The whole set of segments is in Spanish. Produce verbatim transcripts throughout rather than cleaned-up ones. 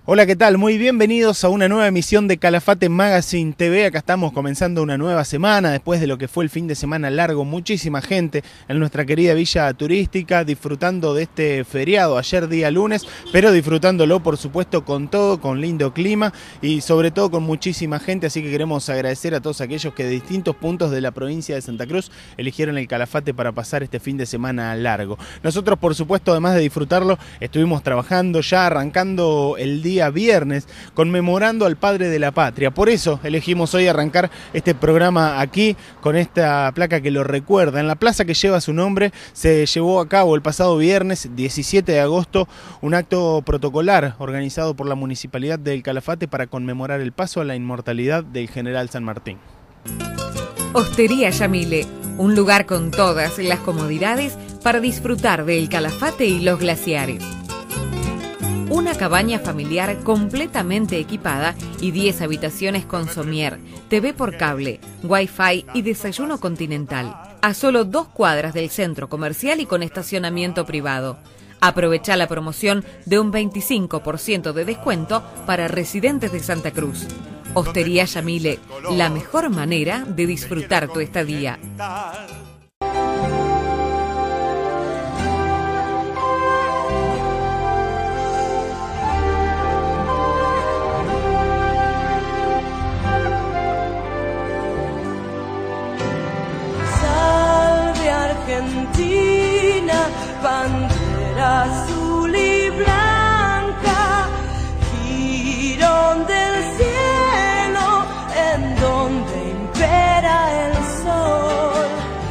Hola, ¿qué tal? Muy bienvenidos a una nueva emisión de Calafate Magazine T V. Acá estamos comenzando una nueva semana después de lo que fue el fin de semana largo. Muchísima gente en nuestra querida villa turística disfrutando de este feriado ayer día lunes, pero disfrutándolo por supuesto con todo, con lindo clima y sobre todo con muchísima gente. Así que queremos agradecer a todos aquellos que de distintos puntos de la provincia de Santa Cruz eligieron el Calafate para pasar este fin de semana largo. Nosotros por supuesto, además de disfrutarlo, estuvimos trabajando ya arrancando el día viernes, conmemorando al padre de la patria. Por eso elegimos hoy arrancar este programa aquí con esta placa que lo recuerda. En la plaza que lleva su nombre se llevó a cabo el pasado viernes diecisiete de agosto un acto protocolar organizado por la Municipalidad del Calafate para conmemorar el paso a la inmortalidad del general San Martín. Hostería Yamile, un lugar con todas las comodidades para disfrutar del Calafate y los glaciares. Una cabaña familiar completamente equipada y diez habitaciones con somier, T V por cable, Wi-Fi y desayuno continental. A solo dos cuadras del centro comercial y con estacionamiento privado. Aprovecha la promoción de un veinticinco por ciento de descuento para residentes de Santa Cruz. Hostería Yamile, la mejor manera de disfrutar tu estadía. Argentina, bandera azul y blanca, jirón del cielo en donde impera el sol.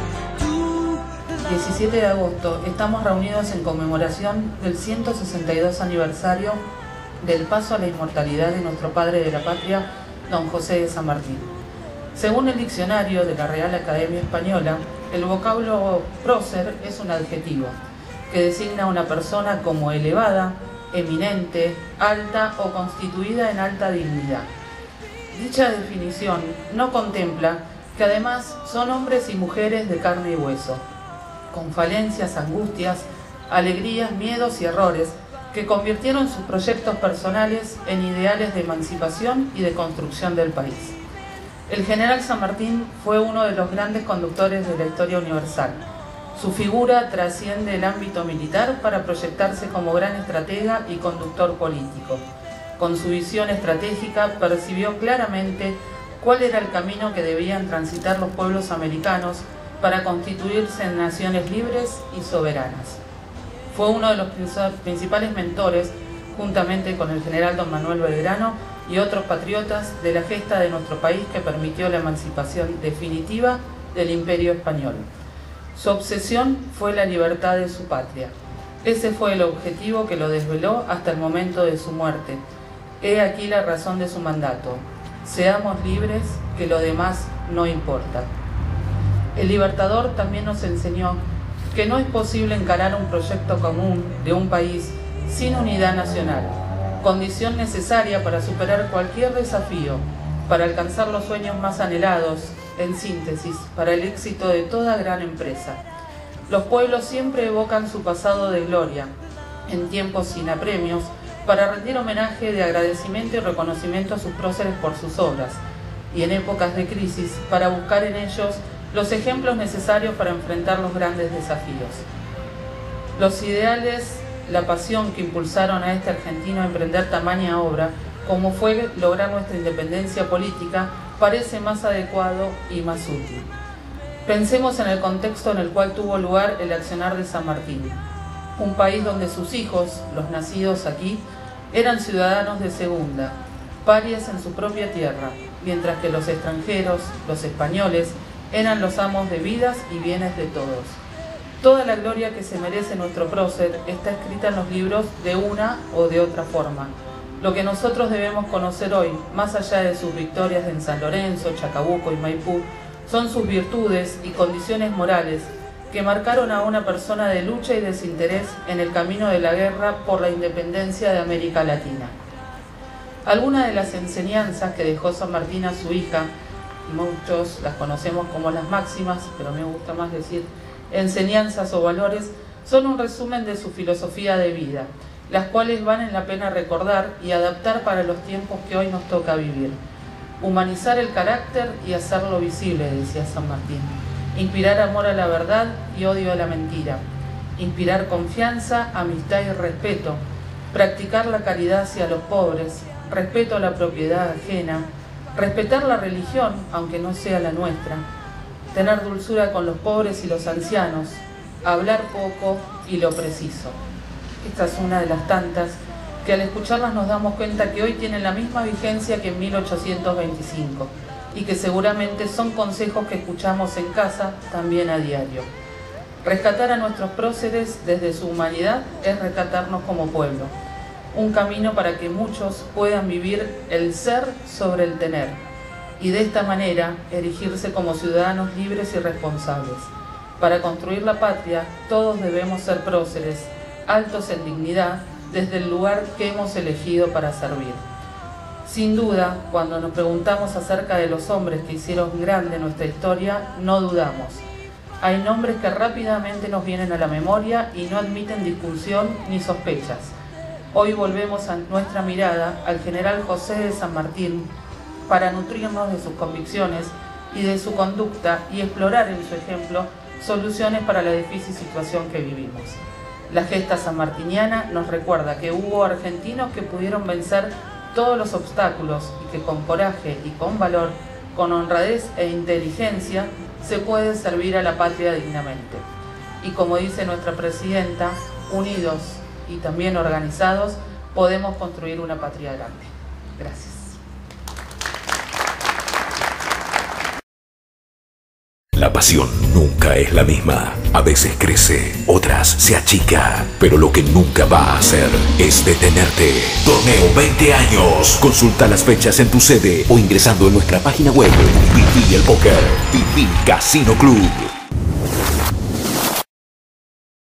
Tú... diecisiete de agosto, estamos reunidos en conmemoración del ciento sesenta y dos aniversario del paso a la inmortalidad de nuestro padre de la patria, don José de San Martín. Según el diccionario de la Real Academia Española, el vocablo prócer es un adjetivo que designa a una persona como elevada, eminente, alta o constituida en alta dignidad. Dicha definición no contempla que además son hombres y mujeres de carne y hueso, con falencias, angustias, alegrías, miedos y errores que convirtieron sus proyectos personales en ideales de emancipación y de construcción del país. El general San Martín fue uno de los grandes conductores de la historia universal. Su figura trasciende el ámbito militar para proyectarse como gran estratega y conductor político. Con su visión estratégica percibió claramente cuál era el camino que debían transitar los pueblos americanos para constituirse en naciones libres y soberanas. Fue uno de los principales mentores, juntamente con el general don Manuel Belgrano, y otros patriotas de la gesta de nuestro país que permitió la emancipación definitiva del Imperio Español. Su obsesión fue la libertad de su patria. Ese fue el objetivo que lo desveló hasta el momento de su muerte. He aquí la razón de su mandato: seamos libres, que lo demás no importa. El Libertador también nos enseñó que no es posible encarar un proyecto común de un país sin unidad nacional, condición necesaria para superar cualquier desafío, para alcanzar los sueños más anhelados, en síntesis, para el éxito de toda gran empresa. Los pueblos siempre evocan su pasado de gloria, en tiempos sin apremios, para rendir homenaje de agradecimiento y reconocimiento a sus próceres por sus obras, y en épocas de crisis, para buscar en ellos los ejemplos necesarios para enfrentar los grandes desafíos. Los ideales, la pasión que impulsaron a este argentino a emprender tamaña obra, como fue lograr nuestra independencia política, parece más adecuado y más útil. Pensemos en el contexto en el cual tuvo lugar el accionar de San Martín. Un país donde sus hijos, los nacidos aquí, eran ciudadanos de segunda, parias en su propia tierra, mientras que los extranjeros, los españoles, eran los amos de vidas y bienes de todos. Toda la gloria que se merece nuestro prócer está escrita en los libros de una o de otra forma. Lo que nosotros debemos conocer hoy, más allá de sus victorias en San Lorenzo, Chacabuco y Maipú, son sus virtudes y condiciones morales que marcaron a una persona de lucha y desinterés en el camino de la guerra por la independencia de América Latina. Algunas de las enseñanzas que dejó San Martín a su hija, muchos las conocemos como las máximas, pero me gusta más decir enseñanzas o valores, son un resumen de su filosofía de vida las cuales valen la pena recordar y adaptar para los tiempos que hoy nos toca vivir. Humanizar el carácter y hacerlo visible, decía San Martín. Inspirar amor a la verdad y odio a la mentira. Inspirar confianza, amistad y respeto. Practicar la caridad hacia los pobres, respeto a la propiedad ajena, respetar la religión, aunque no sea la nuestra, tener dulzura con los pobres y los ancianos, hablar poco y lo preciso. Esta es una de las tantas que al escucharlas nos damos cuenta que hoy tienen la misma vigencia que en mil ochocientos veinticinco y que seguramente son consejos que escuchamos en casa también a diario. Rescatar a nuestros próceres desde su humanidad es rescatarnos como pueblo. Un camino para que muchos puedan vivir el ser sobre el tener y de esta manera erigirse como ciudadanos libres y responsables. Para construir la patria, todos debemos ser próceres, altos en dignidad, desde el lugar que hemos elegido para servir. Sin duda, cuando nos preguntamos acerca de los hombres que hicieron grande nuestra historia, no dudamos. Hay nombres que rápidamente nos vienen a la memoria y no admiten discusión ni sospechas. Hoy volvemos a nuestra mirada al general José de San Martín para nutrirnos de sus convicciones y de su conducta y explorar en su ejemplo soluciones para la difícil situación que vivimos. La gesta sanmartiniana nos recuerda que hubo argentinos que pudieron vencer todos los obstáculos y que con coraje y con valor, con honradez e inteligencia, se puede servir a la patria dignamente. Y como dice nuestra presidenta, unidos y también organizados, podemos construir una patria grande. Gracias. La pasión nunca es la misma. A veces crece, otras se achica. Pero lo que nunca va a hacer es detenerte. Torneo veinte años. Consulta las fechas en tu sede o ingresando en nuestra página web. Viví el Póker. Viví Casino Club.